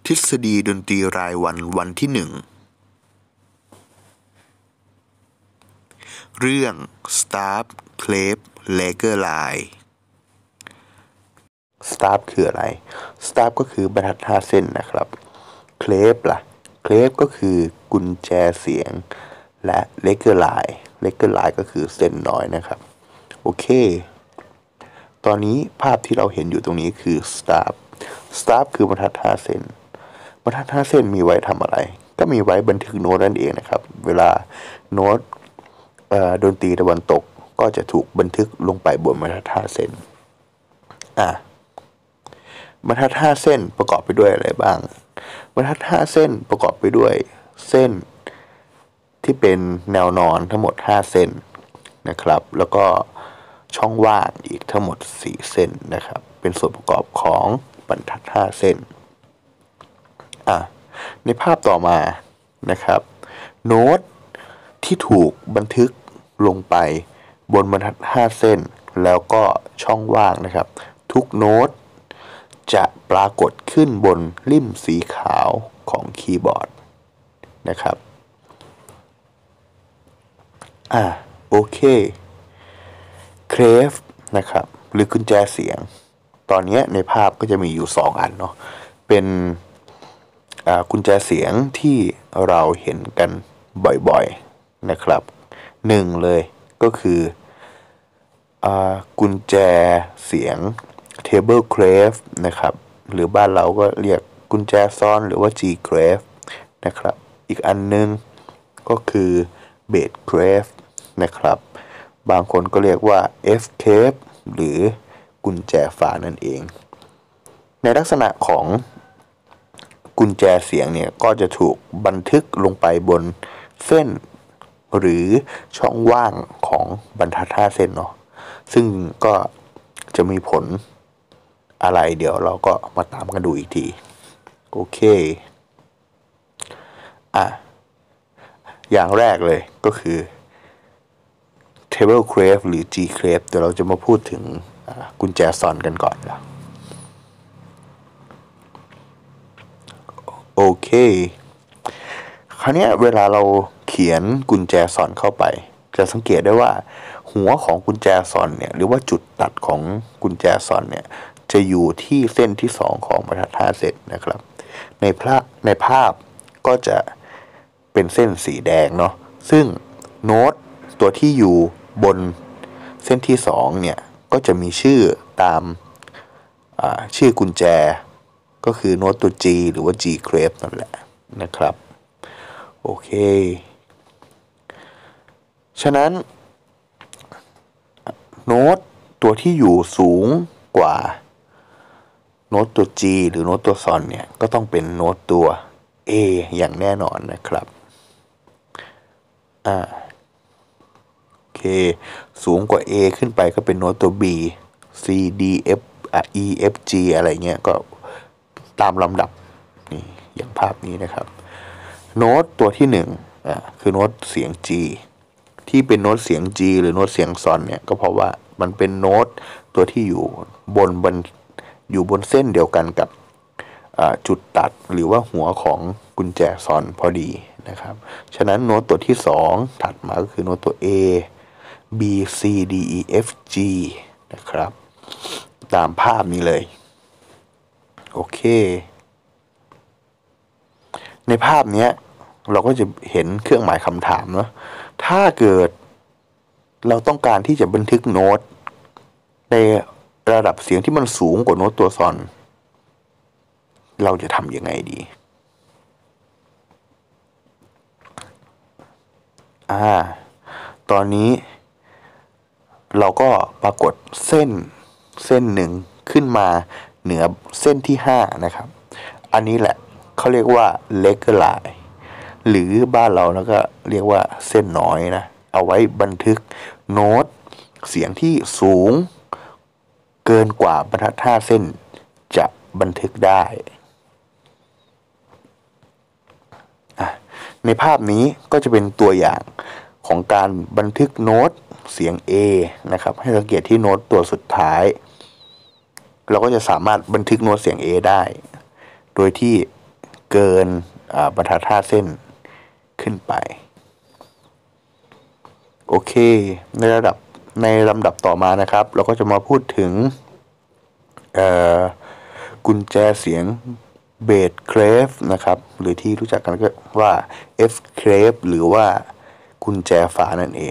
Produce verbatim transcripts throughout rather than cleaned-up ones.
ทฤษฎีดนตรีรายวันวันที่หนึ่งเรื่อง Staff Clef Lager Line Staff คืออะไร Staff ก็คือบรรทัดห้าเส้นนะครับ Clef ล่ะ Clef ก็คือกุญแจเสียงและ Lager Line Lager Line ก็คือเส้นน้อยนะครับโอเคตอนนี้ภาพที่เราเห็นอยู่ตรงนี้คือ Staff Staff คือบรรทัดห้าเส้นบรรทัดห้าเส้นมีไว้ทำอะไรก็มีไว้บันทึกโน้ตนั่นเองนะครับเวลาโน้ตดนตรีตะวันตกก็จะถูกบันทึกลงไปบนบรรทัดห้าเส้นอ่ะบรรทัดห้าเส้นประกอบไปด้วยอะไรบ้างบรรทัดห้าเส้นประกอบไปด้วยเส้นที่เป็นแนวนอนทั้งหมดห้าเส้นนะครับแล้วก็ช่องว่างอีกทั้งหมดสี่เส้นนะครับเป็นส่วนประกอบของบรรทัดห้าเส้นอ่ะในภาพต่อมานะครับโน้ตที่ถูกบันทึกลงไปบนบรรทัดห้าเส้นแล้วก็ช่องว่างนะครับทุกโน้ตจะปรากฏขึ้นบนลิ่มสีขาวของคีย์บอร์ดนะครับอ่ะโอเคเครฟนะครับหรือกุญแจเสียงตอนนี้ในภาพก็จะมีอยู่สองอันเนาะเป็นกุญแจเสียงที่เราเห็นกันบ่อยๆนะครับหนึ่งเลยก็คือกุญแจเสียง table clef นะครับหรือบ้านเราก็เรียกกุญแจซ้อนหรือว่า G clef นะครับอีกอันนึงก็คือ bass clef นะครับบางคนก็เรียกว่า F clef หรือกุญแจฟ้านั่นเองในลักษณะของกุญแจเสียงเนี่ยก็จะถูกบันทึกลงไปบนเส้นหรือช่องว่างของบรรทัดห้าเส้นเนาะซึ่งก็จะมีผลอะไรเดี๋ยวเราก็มาตามกันดูอีกทีโอเคอ่ะอย่างแรกเลยก็คือ table clef หรือ G clef เดี๋ยวเราจะมาพูดถึงกุญแจซอนกันก่อนนะโอเคคราวนี้เวลาเราเขียนกุญแจซอนเข้าไปจะสังเกตได้ว่าหัวของกุญแจซอนเนี่ยหรือว่าจุดตัดของกุญแจซอนเนี่ยจะอยู่ที่เส้นที่สองของบรรทัดห้าเส้นนะครับในภาพในภาพก็จะเป็นเส้นสีแดงเนาะซึ่งโน้ตตัวที่อยู่บนเส้นที่สองเนี่ยก็จะมีชื่อตามชื่อกุญแจก็คือโน้ตตัว G หรือว่า G clef นั่นแหละนะครับโอเคฉะนั้นโน้ตตัวที่อยู่สูงกว่าโน้ตตัว G หรือโน้ตตัวซอนเนี่ยก็ต้องเป็นโน้ตตัว A อย่างแน่นอนนะครับอ่าโอเคสูงกว่า A ขึ้นไปก็เป็นโน้ตตัว B C D F E F G อะไรเงี้ยก็ตามลำดับนี่อย่างภาพนี้นะครับโน้ตตัวที่หนึ่งอ่าคือโน้ตเสียง G ที่เป็นโน้ตเสียง G หรือโน้ตเสียงซอนเนี่ยก็เพราะว่ามันเป็นโน้ตตัวที่อยู่บนบนอยู่บนเส้นเดียวกันกับจุดตัดหรือว่าหัวของกุญแจซอนพอดีนะครับฉะนั้นโน้ตตัวที่สองถัดมาก็คือโน้ตตัว A B C D E F G นะครับตามภาพนี้เลยโอเคในภาพนี้เราก็จะเห็นเครื่องหมายคำถามเนาะถ้าเกิดเราต้องการที่จะบันทึกโน้ตในระดับเสียงที่มันสูงกว่าโน้ตตัวซอนเราจะทำยังไงดีอ่าตอนนี้เราก็ปรากฏเส้นเส้นหนึ่งขึ้นมาเหนือเส้นที่ห้านะครับอันนี้แหละเขาเรียกว่า Lager Line หรือบ้านเราแล้วก็เรียกว่าเส้นน้อยนะเอาไว้บันทึกโน้ตเสียงที่สูงเกินกว่าบรรทัดห้าเส้นจะบันทึกได้ในภาพนี้ก็จะเป็นตัวอย่างของการบันทึกโน้ตเสียง A นะครับให้สังเกตที่โน้ตตัวสุดท้ายเราก็จะสามารถบันทึกโน้ตเสียง A ได้โดยที่เกินบรรทัดห้าเส้นขึ้นไปโอเคในระดับในลำดับต่อมานะครับเราก็จะมาพูดถึงกุญแจเสียงเบสเครฟนะครับหรือที่รู้จักกันก็ว่า F เครฟหรือว่ากุญแจฟ้านั่นเอง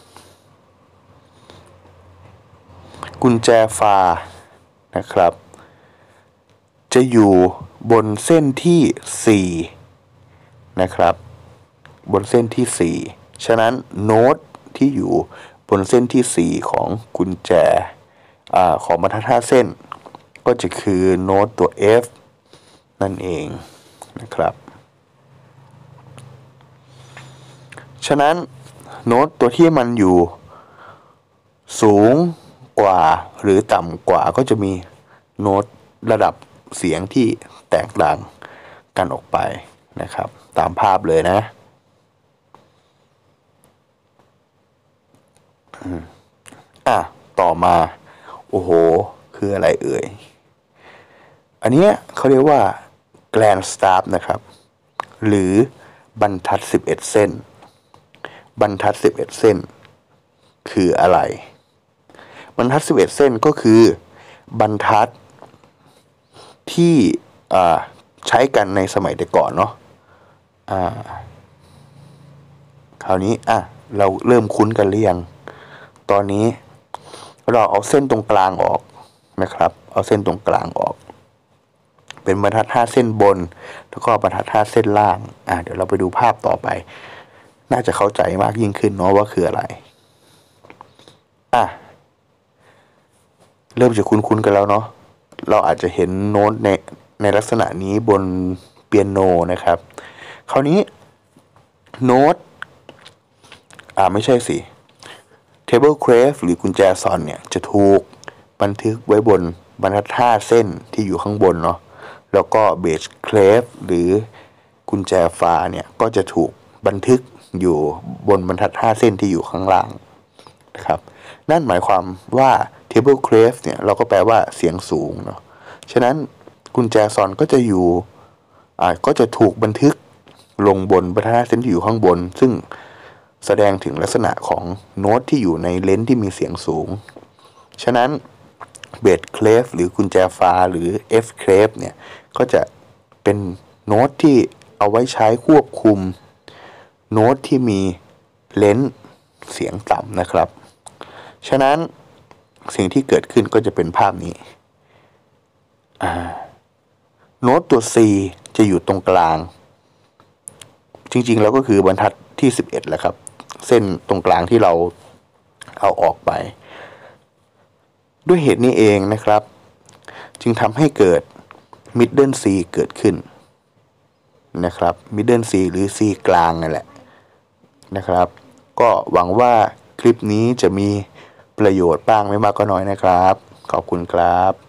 กุญแจฟ้านะครับจะอยู่บนเส้นที่สี่นะครับบนเส้นที่สี่ฉะนั้นโน้ตที่อยู่บนเส้นที่สี่ของกุญแจอ่าของบรรทัดห้าเส้นก็จะคือโน้ตตัว F นั่นเองนะครับฉะนั้นโน้ตตัวที่มันอยู่สูงกว่าหรือต่ำกว่าก็จะมีโน้ตระดับเสียงที่แตกต่างกันออกไปนะครับตามภาพเลยนะอ่ะต่อมาโอ้โหคืออะไรเอ่ยอันนี้เขาเรียกว่า Grand Staff นะครับหรือบรรทัดสิบเอ็ดเส้นบรรทัดสิบเอ็ดเส้นคืออะไรบรรทัดสิบเอ็ดเส้นก็คือบรรทัดที่ใช้กันในสมัยแต่ก่อนเนาะคราวนี้อ่ะเราเริ่มคุ้นกันหรือยังตอนนี้เราเอาเส้นตรงกลางออกนะครับเอาเส้นตรงกลางออกเป็นบรรทัดห้าเส้นบนแล้วก็บรรทัดห้าเส้นล่างอ่ะเดี๋ยวเราไปดูภาพต่อไปน่าจะเข้าใจมากยิ่งขึ้นเนาะว่าคืออะไรอ่ะเริ่มจะคุ้นๆกันแล้วเนาะเราอาจจะเห็นโน้ตในในลักษณะนี้บนเปียโนนะครับคราวนี้โน้ตอ่าไม่ใช่สิ table clef หรือกุญแจซอนเนี่ยจะถูกบันทึกไว้บนบรรทัดห้าเส้นที่อยู่ข้างบนเนาะแล้วก็ bass clef หรือกุญแจฟ้าเนี่ยก็จะถูกบันทึกอยู่บนบรรทัดห้าเส้นที่อยู่ข้างล่างนะครับนั่นหมายความว่า table clef เนี่ยเราก็แปลว่าเสียงสูงเนาะฉะนั้นกุญแจซอนก็จะอยู่อ่าก็จะถูกบันทึกลงบนบรรทัดห้าเส้นที่อยู่ข้างบนซึ่งแสดงถึงลักษณะของโน้ตที่อยู่ในเลนส์ที่มีเสียงสูงฉะนั้นเบสเคลฟหรือกุญแจฟ้าหรือ F เคลฟเนี่ยก็จะเป็นโน้ตที่เอาไว้ใช้ควบคุมโน้ตที่มีเลนส์เสียงต่ำนะครับฉะนั้นสิ่งที่เกิดขึ้นก็จะเป็นภาพนี้โน้ตตัว C จะอยู่ตรงกลางจริงๆแล้วก็คือบรรทัดที่สิบเอ็ดแหละครับเส้นตรงกลางที่เราเอาออกไปด้วยเหตุนี้เองนะครับจึงทำให้เกิด Middle C เกิดขึ้นนะครับ Middle C หรือ C กลางนั่นแหละนะครับก็หวังว่าคลิปนี้จะมีประโยชน์บ้างไม่มากก็น้อยนะครับขอบคุณครับ